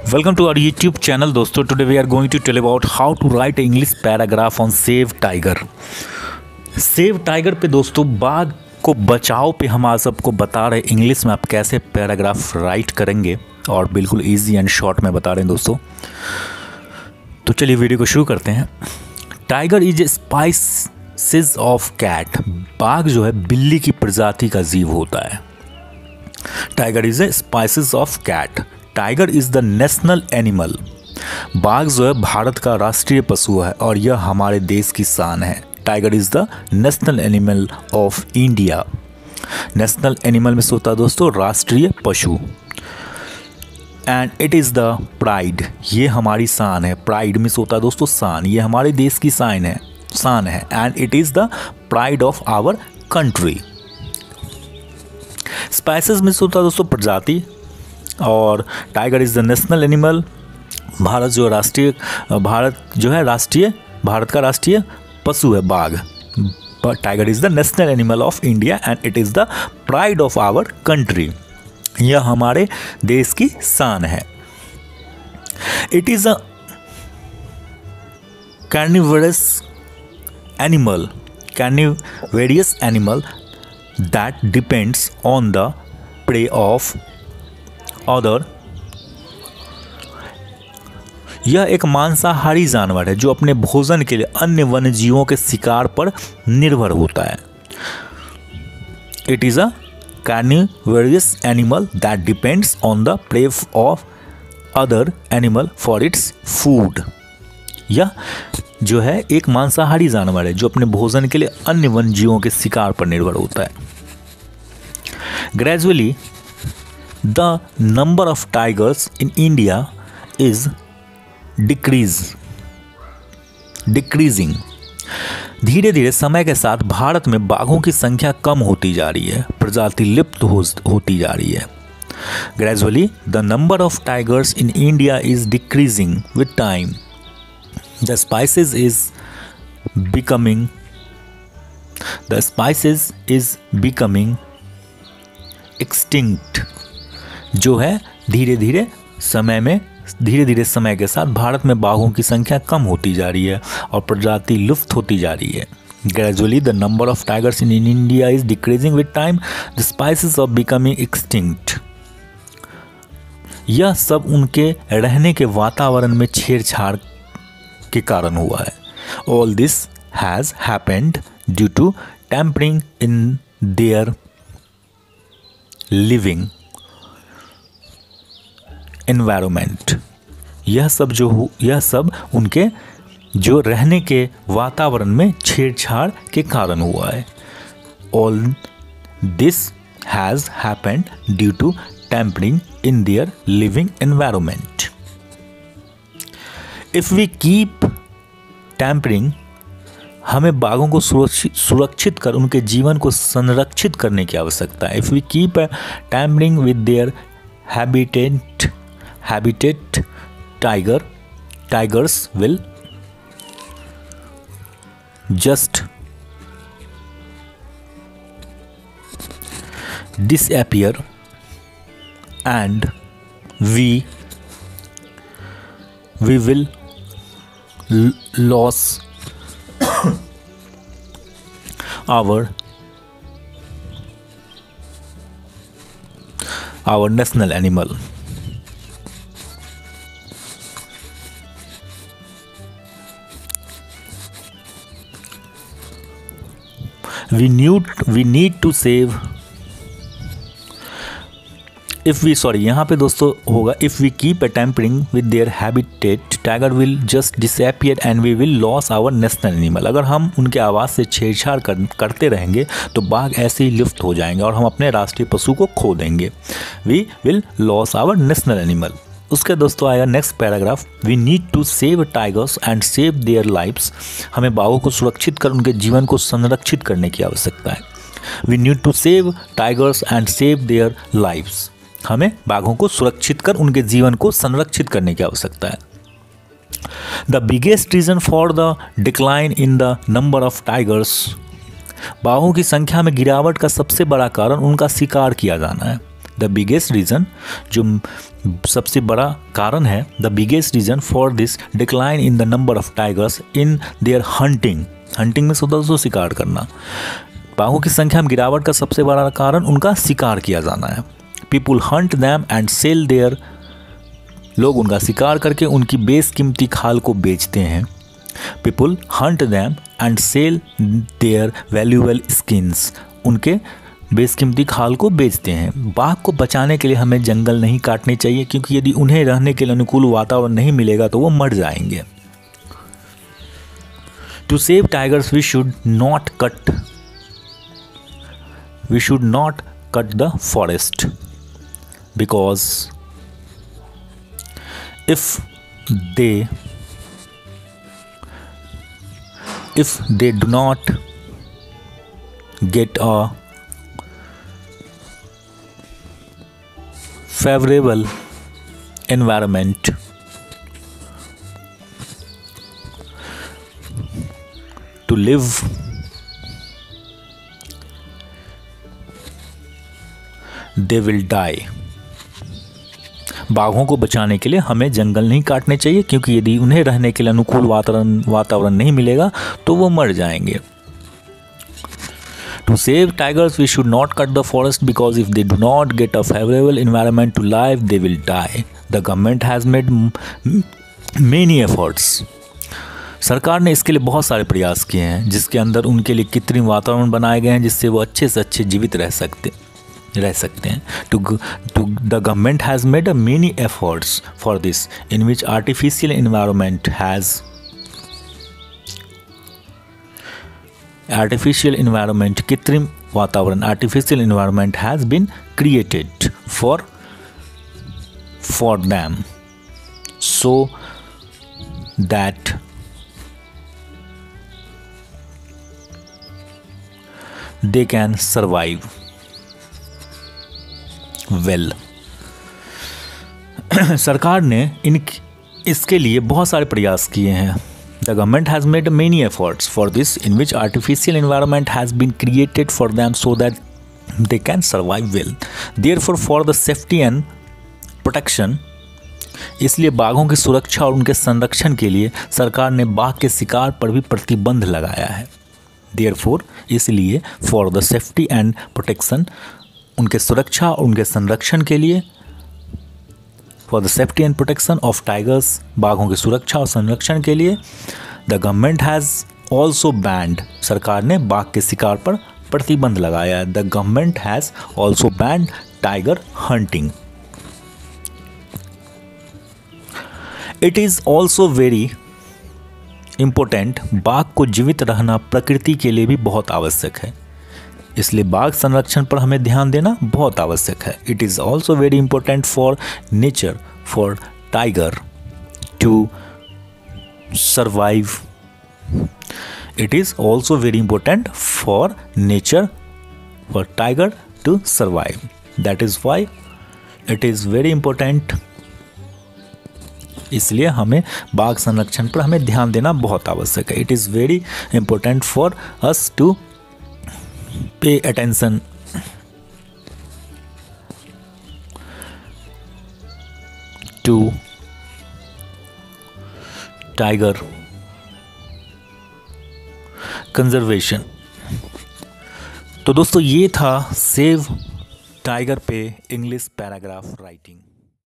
Welcome to our YouTube channel दोस्तों. Today we are going to tell about how to write an English paragraph on Save Tiger. Save Tiger पे दोस्तों बाघ को बचाओ पे हम आज सबको बता रहे इंग्लिश में आप कैसे पैराग्राफ राइट करेंगे और बिल्कुल इजी एंड शॉर्ट में बता रहे हैं दोस्तों. तो चलिए वीडियो को शुरू करते हैं. Tiger is a species of cat. बाघ जो है बिल्ली की प्रजाति का जीव होता है. Tiger is a species of cat. Tiger is the national animal. बाघ जो है भारत का राष्ट्रीय पशु है और यह हमारे देश की शान है. Tiger is the national animal of India. National animal में होता है दोस्तों राष्ट्रीय पशु. And it is the pride. ये हमारी शान है. प्राइड में होता है दोस्तों शान. ये हमारे देश की शान है. And it is the pride of our country. Species में होता है दोस्तों प्रजाति. और tiger is the national animal. Bharat जो है राष्ट्रीय पशु है बाघ. Tiger is the national animal of India and it is the pride of our country. यह हमारे देश की शान है. It is a carnivorous animal that depends on the prey of other. यह एक मांसाहारी जानवर है जो अपने भोजन के लिए अन्य वन्य जीवों के शिकार पर निर्भर होता है. It is a carnivorous animal that depends on the prey of other animal for its food. यह जो है एक मांसाहारी जानवर है जो अपने भोजन के लिए अन्य वन्य जीवों के शिकार पर निर्भर होता है. Gradually the number of tigers in India is decreasing. धीरे धीरे समय के साथ भारत में बाघों की संख्या कम होती जा रही है. प्रजाति लिप्त होती जा रही है. Gradually the number of tigers in India is decreasing with time. The species is becoming extinct. जो है धीरे धीरे समय के साथ भारत में बाघों की संख्या कम होती जा रही है और प्रजाति लुप्त होती जा रही है. Gradually the number of tigers in India is decreasing with time. The species of becoming extinct. यह सब उनके रहने के वातावरण में छेड़छाड़ के कारण हुआ है. All this has happened due to tampering in their living environment. यह सब उनके जो रहने के वातावरण में छेड़छाड़ के कारण हुआ है. All this has happened due to tampering in their living environment. If we keep tampering. हमें बाघों को सुरक्षित कर उनके जीवन को संरक्षित करने की आवश्यकता है. If we keep tampering with their habitat tigers will just disappear and we will lose our national animal. We need to save. यहाँ पे दोस्तों होगा if we keep tampering with their habitat, tiger will just disappear and we will lose our national animal. अगर हम उनके आवाज़ से छेड़छाड़ करते रहेंगे तो बाघ ऐसे ही लुप्त हो जाएंगे और हम अपने राष्ट्रीय पशु को खो देंगे. We will lose our national animal. उसके दोस्तों आएगा next paragraph. We need to save tigers and save their lives. हमें बाघों को सुरक्षित कर उनके जीवन को संरक्षित करने की आवश्यकता है. We need to save tigers and save their lives. हमें बाघों को सुरक्षित कर उनके जीवन को संरक्षित करने की आवश्यकता है. The biggest reason for the decline in the number of tigers. बाघों की संख्या में गिरावट का सबसे बड़ा कारण उनका शिकार किया जाना है. द बिगेस्ट रीज़न जो सबसे बड़ा कारण है, the biggest reason for this decline in the number of tigers in their hunting. Hunting में दोस्तों शिकार करना। बाघों की संख्या में गिरावट का सबसे बड़ा कारण उनका शिकार किया जाना है। People hunt them and sell their, लोग उनका शिकार करके उनकी बेशकीमती खाल को बेचते हैं। People hunt them and sell their valuable skins, उनके बेशकीमती खाल को बेचते हैं। बाघ को बचाने के लिए हमें जंगल नहीं काटने चाहिए, क्योंकि यदि उन्हें रहने के लिए अनुकूल वातावरण नहीं मिलेगा तो वो मर जाएंगे। To save tigers we should not cut the forest, because if they do not get a favorable environment to live, they will die. बाघों को बचाने के लिए हमें जंगल नहीं काटने चाहिए, क्योंकि यदि उन्हें रहने के लिए अनुकूल वातावरण नहीं मिलेगा तो वो मर जाएंगे। To save tigers we should not cut the forest, because if they do not get a favourable environment to life they will die. The government has made many efforts, सरकार ने इसके लिए बहुत सारे प्रयास किए हैं, जिसके अंदर उनके लिए कृत्रिम वातावरण बनाए गए हैं जिससे वो अच्छे से अच्छे जीवित रह सकते हैं। The government has made many efforts for this, in which artificial environment कृत्रिम वातावरण artificial environment has been created for them, so that they can survive well. सरकार ने इसके लिए बहुत सारे प्रयास किए हैं। The government has made many efforts for this, in which artificial environment has been created for them so that they can survive well. Therefore, for the safety and protection, इसलिए बाघों की सुरक्षा और उनके संरक्षण के लिए सरकार ने बाघ के शिकार पर भी प्रतिबंध लगाया है। Therefore, इसलिए for the safety and protection, उनके सुरक्षा और उनके संरक्षण के लिए, for the safety and protection of tigers, बाघों की सुरक्षा और संरक्षण के लिए, the government has also banned, सरकार ने बाघ के शिकार पर प्रतिबंध लगाया है। The government has also banned tiger hunting. It is also very important, बाघ को जीवित रहना प्रकृति के लिए भी बहुत आवश्यक है, इसलिए बाघ संरक्षण पर हमें ध्यान देना बहुत आवश्यक है। It is also very important for nature, for tiger to survive. It is also very important for nature, for tiger to survive. That is why it is very important, इसलिए हमें बाघ संरक्षण पर हमें ध्यान देना बहुत आवश्यक है। It is very important for us to pay attention to tiger conservation. तो दोस्तों ये था सेव टाइगर पे इंग्लिश पैराग्राफ राइटिंग।